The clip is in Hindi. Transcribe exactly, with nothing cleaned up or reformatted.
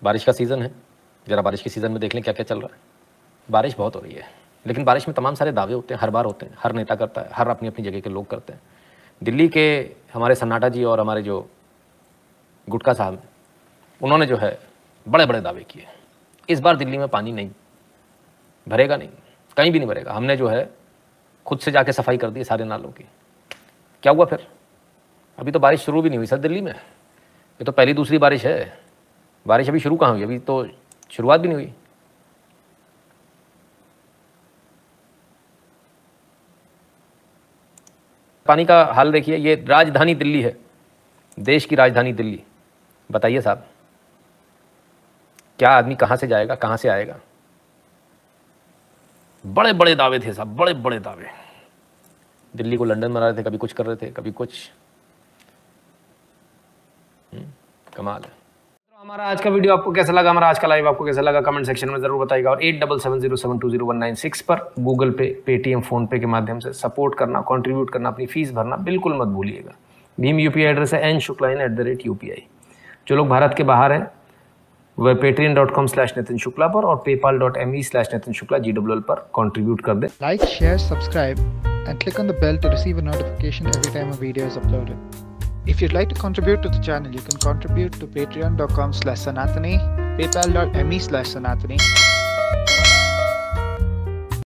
बारिश का सीज़न है, ज़रा बारिश के सीज़न में देख लें क्या क्या चल रहा है। बारिश बहुत हो रही है, लेकिन बारिश में तमाम सारे दावे होते हैं, हर बार होते हैं, हर नेता करता है, हर अपनी अपनी जगह के लोग करते हैं। दिल्ली के हमारे सन्नाटा जी और हमारे जो गुटका साहब हैं, उन्होंने जो है बड़े बड़े दावे किए। इस बार दिल्ली में पानी नहीं भरेगा, नहीं कहीं भी नहीं भरेगा। हमने जो है खुद से जाके सफाई कर दी सारे नालों की। क्या हुआ फिर? अभी तो बारिश शुरू भी नहीं हुई सर दिल्ली में, ये तो पहली दूसरी बारिश है। बारिश अभी शुरू कहाँ हुई? अभी तो शुरुआत भी नहीं हुई। पानी का हाल देखिए, ये राजधानी दिल्ली है, देश की राजधानी दिल्ली। बताइए साहब, क्या आदमी कहाँ से जाएगा, कहाँ से आएगा? बड़े बड़े दावे थे साहब, बड़े बड़े दावे। दिल्ली को लंदन बना रहे थे, कभी कुछ कर रहे थे, कभी कुछ। कमाल है। तो हमारा आज का वीडियो आपको कैसा लगा, हमारा आज का लाइव आपको कैसा लगा, कमेंट सेक्शन में जरूर बताइएगा। और eight double seven zero seven two zero one nine six पर Google Pay, Paytm, PhonePe के माध्यम से सपोर्ट करना, कंट्रीब्यूट करना, अपनी फीस भरना बिल्कुल मत भूलिएगा। भीम यूपीआई एड्रेस है N Shukla in at the rate UPI. जो लोग भारत के बाहर हैं वह Patreon dot com slash Nitin Shukla पर और PayPal dot M E slash Nitin Shukla G W L पर कंट्रीब्यूट कर दें। Like, share, subscribe and click on the bell to receive a notification every time a video is uploaded. If you'd like to contribute to the channel, you can contribute to patreon dot com slash Sanatani, paypal dot me slash Sanatani,